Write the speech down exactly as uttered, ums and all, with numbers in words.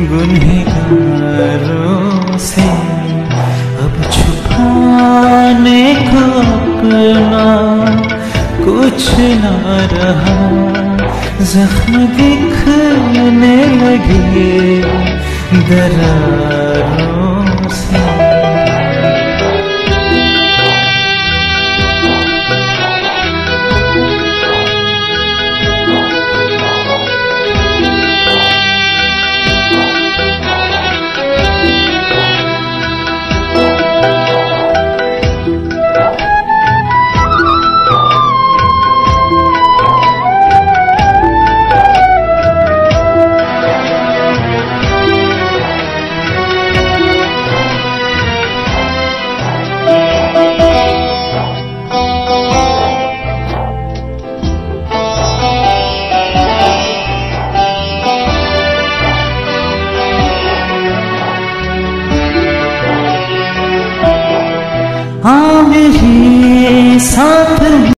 गुनहगारों से अब छुपाने को अपना कुछ ना रहा, जख्म दिखने लगे दरारों से। हाँ मेरी सा